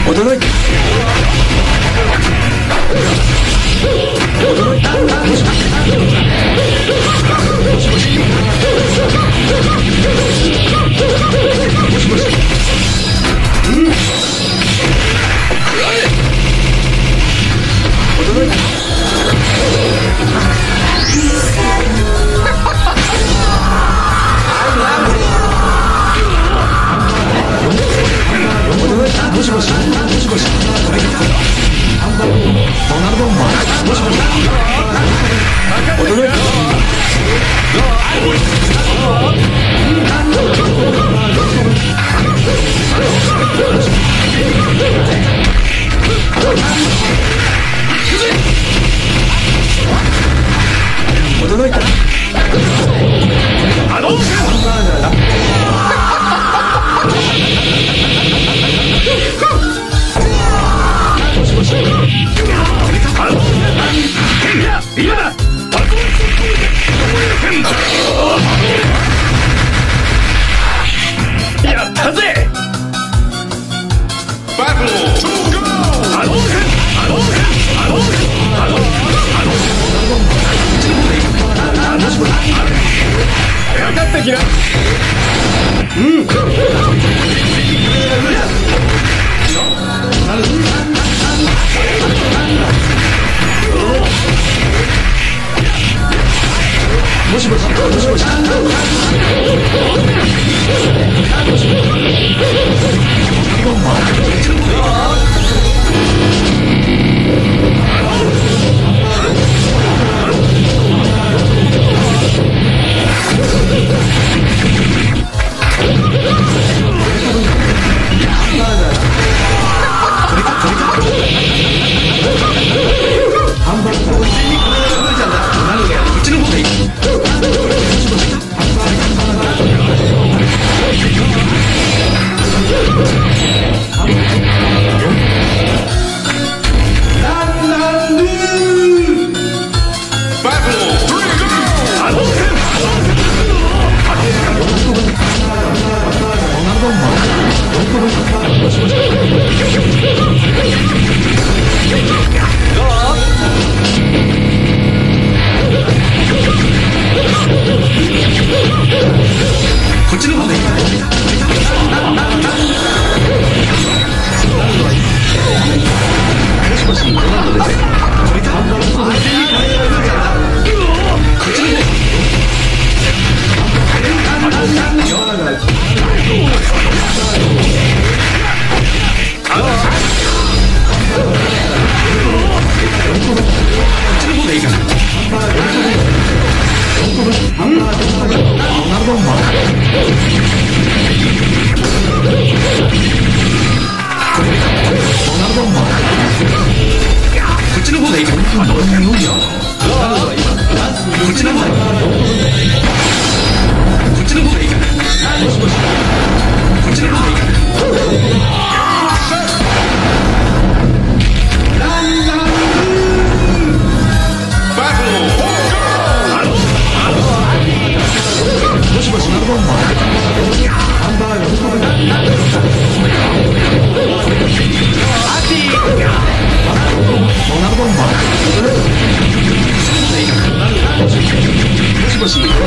驚いた。驚いた。もしもし。もしもし。もしもし。うん。驚いた。もしもし、もしもし、ハンバーグドナルドマン、もしもし、驚いた。驚いた。ハンバーガーだ。今だ。やったぜ。バトルハローヘンハローヘンハローヘンハローハローもしもし。かかってきな。うん。もしもし、もしもし。もしもし。